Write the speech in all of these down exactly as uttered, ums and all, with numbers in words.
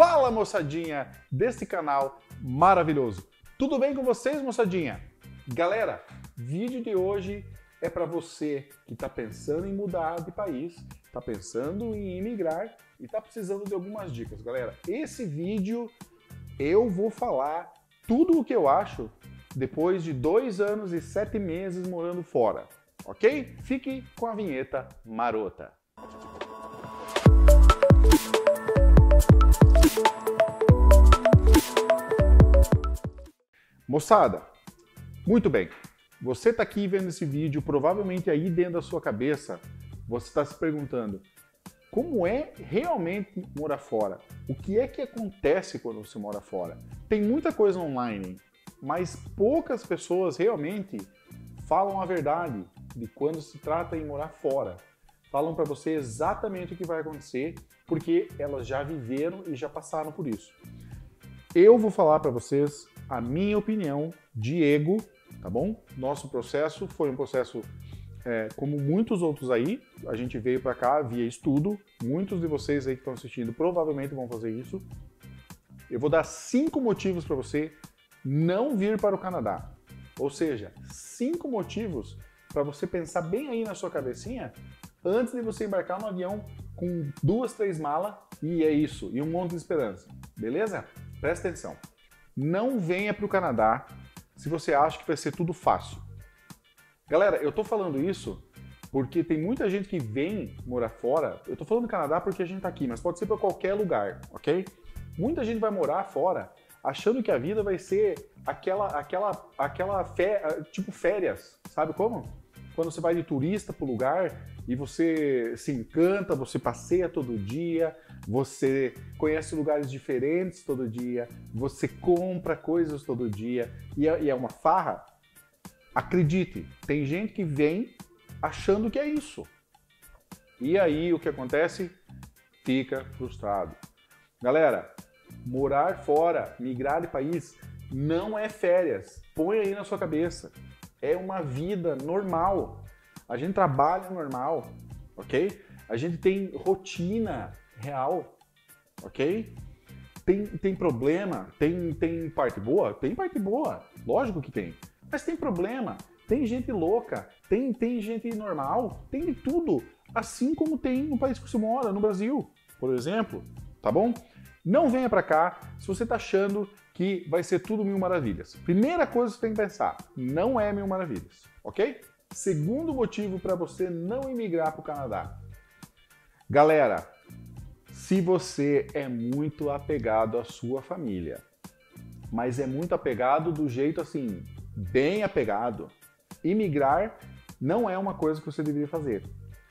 Fala, moçadinha desse canal maravilhoso. Tudo bem com vocês, moçadinha? Galera, vídeo de hoje é para você que está pensando em mudar de país, está pensando em imigrar e está precisando de algumas dicas. Galera, esse vídeo eu vou falar tudo o que eu acho depois de dois anos e sete meses morando fora, ok? Fique com a vinheta marota. Moçada, muito bem, você está aqui vendo esse vídeo, provavelmente aí dentro da sua cabeça, você está se perguntando como é realmente morar fora? O que é que acontece quando você mora fora? Tem muita coisa online, mas poucas pessoas realmente falam a verdade de quando se trata em morar fora. Falam para você exatamente o que vai acontecer, porque elas já viveram e já passaram por isso. Eu vou falar para vocês a minha opinião, Diego, tá bom? Nosso processo foi um processo é, como muitos outros aí, a gente veio para cá via estudo, muitos de vocês aí que estão assistindo provavelmente vão fazer isso. Eu vou dar cinco motivos para você não vir para o Canadá, ou seja, cinco motivos para você pensar bem aí na sua cabecinha antes de você embarcar no avião com duas, três malas e é isso, e um monte de esperança, beleza? Presta atenção. Não venha para o Canadá se você acha que vai ser tudo fácil. Galera, eu tô falando isso porque tem muita gente que vem morar fora. Eu tô falando do Canadá porque a gente tá aqui, mas pode ser para qualquer lugar, ok? Muita gente vai morar fora achando que a vida vai ser aquela, aquela, aquela fé, tipo férias, sabe como? Quando você vai de turista pro lugar e você se encanta, você passeia todo dia, você conhece lugares diferentes todo dia, você compra coisas todo dia e é, e é uma farra. Acredite, tem gente que vem achando que é isso. E aí o que acontece? Fica frustrado. Galera, morar fora, migrar de país, não é férias. Põe aí na sua cabeça. É uma vida normal. A gente trabalha normal, ok? A gente tem rotina real, ok? Tem, tem problema, tem, tem parte boa? Tem parte boa, lógico que tem. Mas tem problema, tem gente louca, tem, tem gente normal, tem de tudo. Assim como tem no país que você mora, no Brasil, por exemplo, tá bom? Não venha pra cá se você tá achando que vai ser tudo mil maravilhas. Primeira coisa que você tem que pensar, não é mil maravilhas, ok? Segundo motivo para você não imigrar para o Canadá. Galera, se você é muito apegado à sua família, mas é muito apegado do jeito assim, bem apegado, imigrar não é uma coisa que você deveria fazer.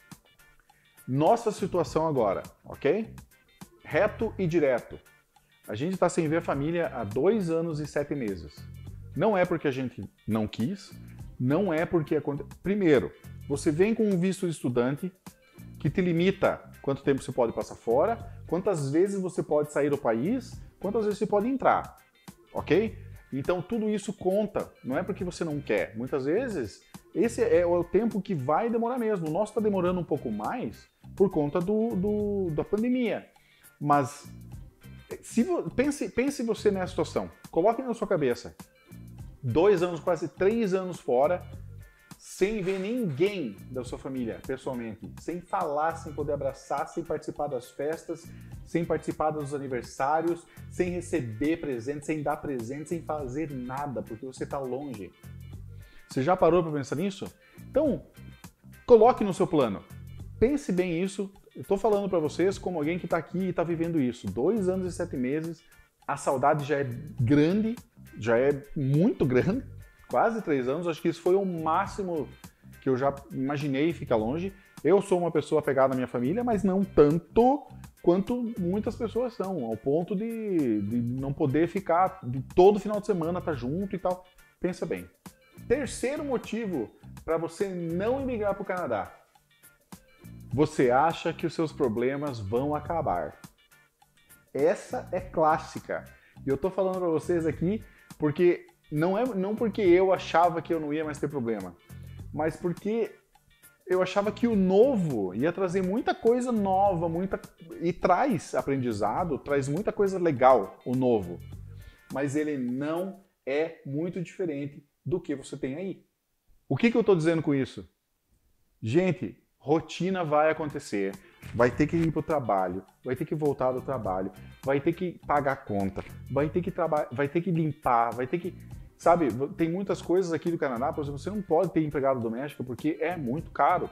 Nossa situação agora, ok? Reto e direto. A gente está sem ver a família há dois anos e sete meses. Não é porque a gente não quis, não é porque... Primeiro, você vem com um visto de estudante que te limita quanto tempo você pode passar fora, quantas vezes você pode sair do país, quantas vezes você pode entrar, ok? Então tudo isso conta, não é porque você não quer. Muitas vezes esse é o tempo que vai demorar mesmo. O nosso está demorando um pouco mais por conta do, do, da pandemia. Mas se, pense, pense você nessa situação, coloque na sua cabeça. Dois anos, quase três anos fora, sem ver ninguém da sua família, pessoalmente, sem falar, sem poder abraçar, sem participar das festas, sem participar dos aniversários, sem receber presente, sem dar presente, sem fazer nada, porque você está longe. Você já parou para pensar nisso? Então, coloque no seu plano. Pense bem isso. Eu estou falando para vocês como alguém que está aqui e está vivendo isso. Dois anos e sete meses, a saudade já é grande, já é muito grande, quase três anos. Acho que isso foi o máximo que eu já imaginei ficar longe. Eu sou uma pessoa apegada à minha família, mas não tanto quanto muitas pessoas são, ao ponto de, de não poder ficar de todo final de semana, estar junto e tal. Pensa bem. Terceiro motivo para você não imigrar para o Canadá. Você acha que os seus problemas vão acabar. Essa é clássica. E eu tô falando para vocês aqui porque não é não porque eu achava que eu não ia mais ter problema, mas porque eu achava que o novo ia trazer muita coisa nova, muita e traz aprendizado, traz muita coisa legal, o novo. Mas ele não é muito diferente do que você tem aí. O que, que eu estou dizendo com isso? Gente, rotina vai acontecer, vai ter que ir para o trabalho, vai ter que voltar do trabalho, vai ter que pagar conta, vai ter que, vai ter que limpar, vai ter que... Sabe, tem muitas coisas aqui do Canadá, por exemplo, você não pode ter empregado doméstico porque é muito caro.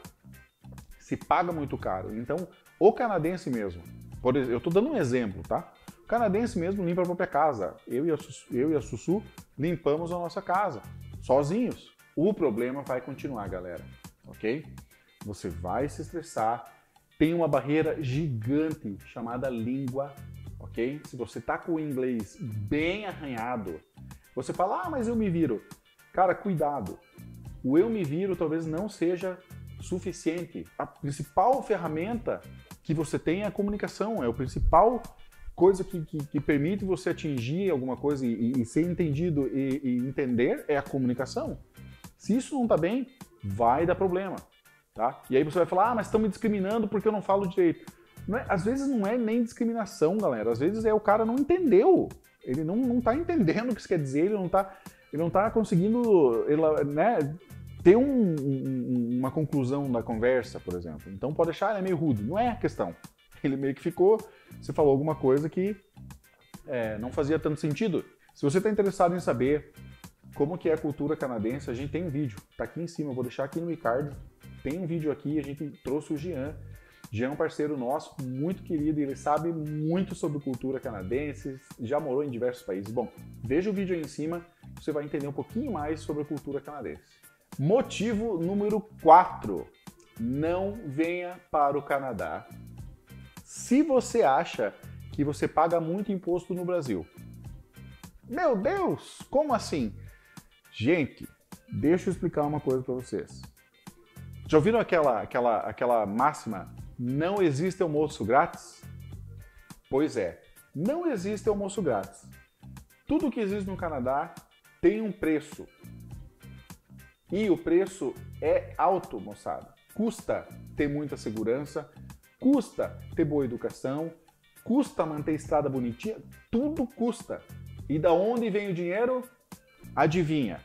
Se paga muito caro. Então, o canadense mesmo, por exemplo, eu estou dando um exemplo, tá? O canadense mesmo limpa a própria casa. Eu e a, eu e a Sussu limpamos a nossa casa, sozinhos. O problema vai continuar, galera, ok? Você vai se estressar. Tem uma barreira gigante chamada língua, ok? Se você tá com o inglês bem arranhado, você fala, ah, mas eu me viro. Cara, cuidado. O eu me viro talvez não seja suficiente. A principal ferramenta que você tem é a comunicação. É a principal coisa que, que, que permite você atingir alguma coisa e, e ser entendido e, e entender é a comunicação. Se isso não tá bem, vai dar problema. Tá? E aí você vai falar, ah, mas estão me discriminando porque eu não falo direito. Não é, às vezes não é nem discriminação, galera. Às vezes é o cara não entendeu. Ele não, não tá entendendo o que isso quer dizer, ele não tá, ele não tá conseguindo ele, né, ter um, um, uma conclusão da conversa, por exemplo. Então pode achar, ele é meio rude. Não é a questão. Ele meio que ficou, você falou alguma coisa que é, não fazia tanto sentido. Se você está interessado em saber como que é a cultura canadense, a gente tem um vídeo. Tá aqui em cima, eu vou deixar aqui no iCard. Tem um vídeo aqui, a gente trouxe o Jean. Jean é um parceiro nosso, muito querido, e ele sabe muito sobre cultura canadense, já morou em diversos países. Bom, veja o vídeo aí em cima, você vai entender um pouquinho mais sobre a cultura canadense. Motivo número quatro. Não venha para o Canadá se você acha que você paga muito imposto no Brasil. Meu Deus, como assim? Gente, deixa eu explicar uma coisa para vocês. Já ouviram aquela, aquela, aquela máxima? Não existe almoço grátis? Pois é, não existe almoço grátis. Tudo que existe no Canadá tem um preço. E o preço é alto, moçada. Custa ter muita segurança, custa ter boa educação, custa manter a estrada bonitinha, tudo custa. E da onde vem o dinheiro? Adivinha?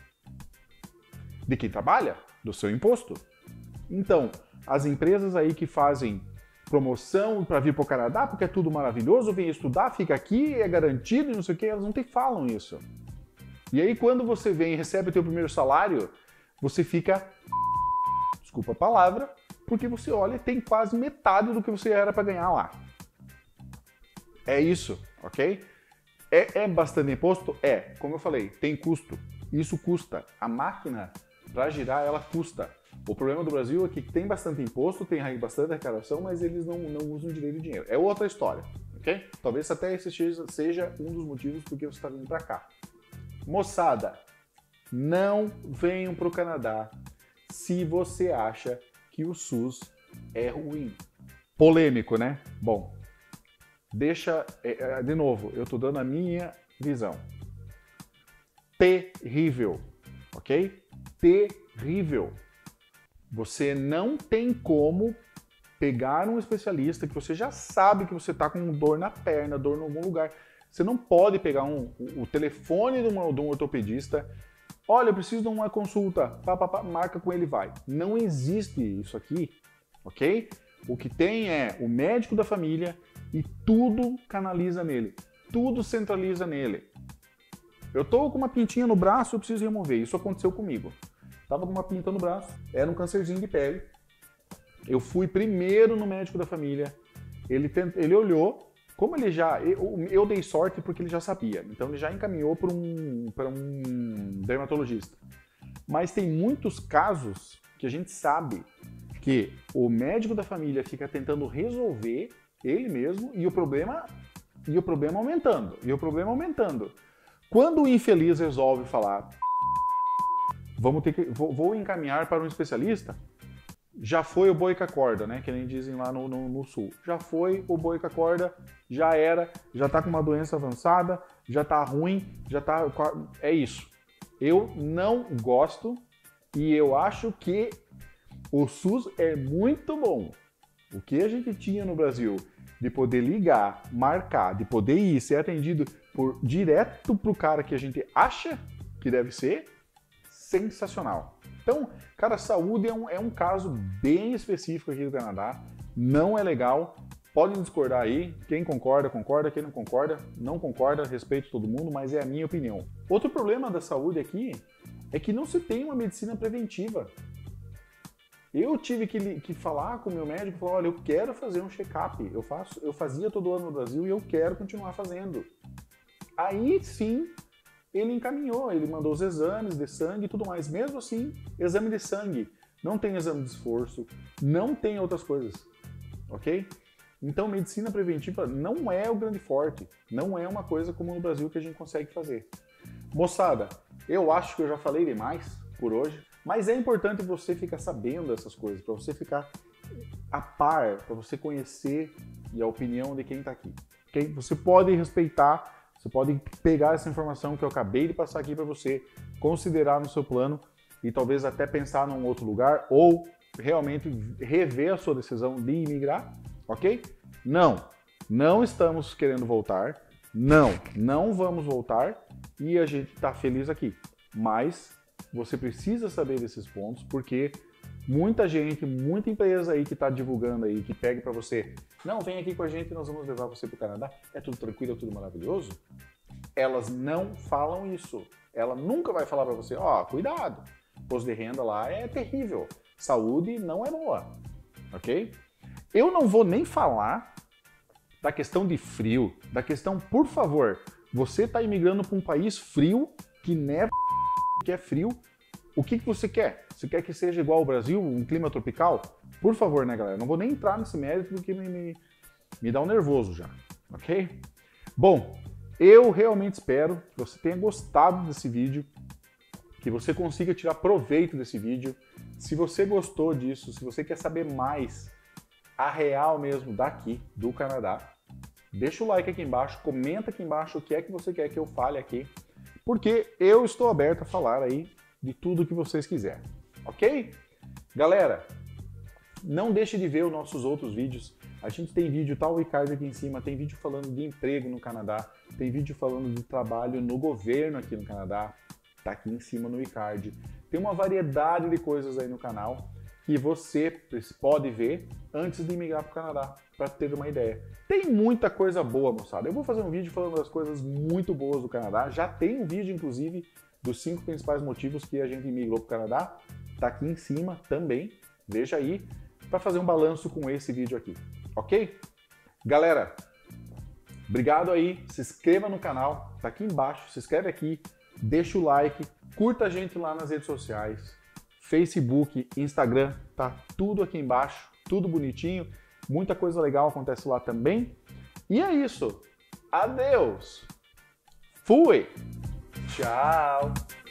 De quem trabalha? Do seu imposto. Então, as empresas aí que fazem promoção para vir para o Canadá, porque é tudo maravilhoso, vem estudar, fica aqui, é garantido e não sei o que, elas não te falam isso. E aí quando você vem e recebe o teu primeiro salário, você fica, desculpa a palavra, porque você olha e tem quase metade do que você era para ganhar lá. É isso, ok? É, é bastante imposto? É. Como eu falei, tem custo. Isso custa. A máquina, para girar, ela custa. O problema do Brasil é que tem bastante imposto, tem bastante arrecadação, mas eles não, não usam direito o dinheiro. É outra história, ok? Talvez até esse seja um dos motivos por que você está vindo para cá. Moçada, não venham para o Canadá se você acha que o SUS é ruim. Polêmico, né? Bom, deixa... De novo, eu estou dando a minha visão. Terrível, ok? Terrível. Você não tem como pegar um especialista que você já sabe que você está com dor na perna, dor em algum lugar. Você não pode pegar um, o telefone de, uma, de um ortopedista. Olha, eu preciso de uma consulta. Pá, pá, pá, marca com ele e vai. Não existe isso aqui, ok? O que tem é o médico da família e tudo canaliza nele. Tudo centraliza nele. Eu tô com uma pintinha no braço, eu preciso remover. Isso aconteceu comigo. Tava com uma pinta no braço, era um câncerzinho de pele. Eu fui primeiro no médico da família. Ele, tent... ele olhou, como ele já... Eu, eu dei sorte porque ele já sabia. Então ele já encaminhou para um, para um dermatologista. Mas tem muitos casos que a gente sabe que o médico da família fica tentando resolver ele mesmo e o problema, e o problema aumentando. E o problema aumentando. Quando o infeliz resolve falar... Vamos ter que, vou, vou encaminhar para um especialista. Já foi o boi com a corda, né? Que nem dizem lá no, no, no sul. Já foi o boi com a corda, já era, já tá com uma doença avançada, já tá ruim, já tá... É isso. Eu não gosto e eu acho que O SUS é muito bom. O que a gente tinha no Brasil de poder ligar, marcar, de poder ir, ser atendido por, direto para o cara que a gente acha que deve ser, sensacional. Então, cara, saúde é um, é um caso bem específico aqui do Canadá, não é legal, podem discordar aí, quem concorda, concorda, quem não concorda, não concorda, respeito todo mundo, mas é a minha opinião. Outro problema da saúde aqui é que não se tem uma medicina preventiva. Eu tive que, que falar com o meu médico, falar, olha, eu quero fazer um check-up, eu, faço, eu fazia todo ano no Brasil e eu quero continuar fazendo. Aí sim, ele encaminhou, ele mandou os exames de sangue e tudo mais. Mesmo assim, exame de sangue, não tem exame de esforço, não tem outras coisas, ok? Então, medicina preventiva não é o grande forte, não é uma coisa como no Brasil que a gente consegue fazer. Moçada, eu acho que eu já falei demais por hoje, mas é importante você ficar sabendo dessas coisas, para você ficar a par, para você conhecer e a opinião de quem está aqui. Okay? Você pode respeitar, você pode pegar essa informação que eu acabei de passar aqui para você, considerar no seu plano e talvez até pensar num outro lugar ou realmente rever a sua decisão de imigrar, ok? Não, não estamos querendo voltar, não, não vamos voltar e a gente está feliz aqui, mas você precisa saber desses pontos, porque muita gente, muita empresa aí que está divulgando aí, que pega para você, não, vem aqui com a gente, nós vamos levar você para o Canadá, é tudo tranquilo, é tudo maravilhoso. Elas não falam isso. Ela nunca vai falar para você, ó, oh, cuidado, imposto de renda lá é terrível, saúde não é boa, ok? Eu não vou nem falar da questão de frio, da questão, por favor, você está imigrando para um país frio, que neva, que é frio, o que, que você quer? Você quer que seja igual ao Brasil, um clima tropical? Por favor, né, galera? Não vou nem entrar nesse mérito porque me, me, me dá um nervoso já, ok? Bom, eu realmente espero que você tenha gostado desse vídeo, que você consiga tirar proveito desse vídeo. Se você gostou disso, se você quer saber mais a real mesmo daqui, do Canadá, deixa o like aqui embaixo, comenta aqui embaixo o que é que você quer que eu fale aqui, porque eu estou aberto a falar aí de tudo que vocês quiserem, ok? Galera, não deixe de ver os nossos outros vídeos. A gente tem vídeo, tá o iCard aqui em cima, tem vídeo falando de emprego no Canadá, tem vídeo falando de trabalho no governo aqui no Canadá, tá aqui em cima no iCard. Tem uma variedade de coisas aí no canal que você pode ver antes de migrar para o Canadá, para ter uma ideia. Tem muita coisa boa, moçada. Eu vou fazer um vídeo falando das coisas muito boas do Canadá. Já tem um vídeo, inclusive, dos cinco principais motivos que a gente migrou para o Canadá. Tá aqui em cima também. Veja aí, para fazer um balanço com esse vídeo aqui. Ok? Galera, obrigado aí. Se inscreva no canal. Tá aqui embaixo. Se inscreve aqui. Deixa o like. Curta a gente lá nas redes sociais. Facebook, Instagram, tá tudo aqui embaixo, tudo bonitinho, muita coisa legal acontece lá também. E é isso. Adeus. Fui. Tchau.